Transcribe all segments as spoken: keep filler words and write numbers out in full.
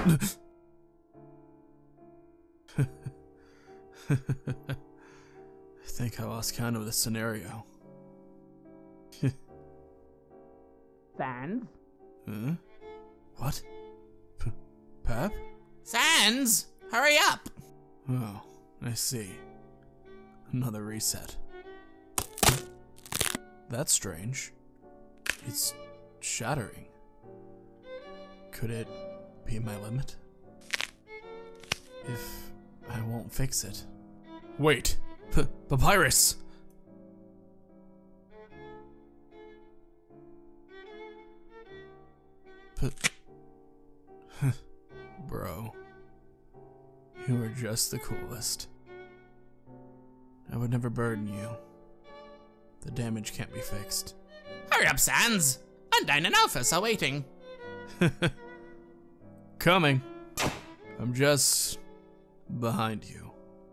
I think I lost count of the scenario. Sans? Huh? What? P Pep? Sans, hurry up! Oh, I see. Another reset. That's strange. It's shattering. Could it be my limit? If I won't fix it. Wait! P Papyrus! P Bro. You are just the coolest. I would never burden you. The damage can't be fixed. Hurry up, Sans! Undyne and Alphys are waiting. Coming. I'm just behind you.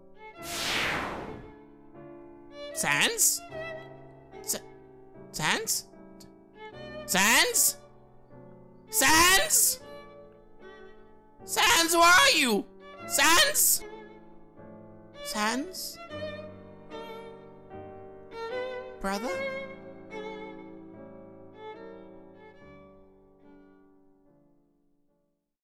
Sans? S Sans? Sans? Sans? Sans, where are you? Sans? Sans? Brother?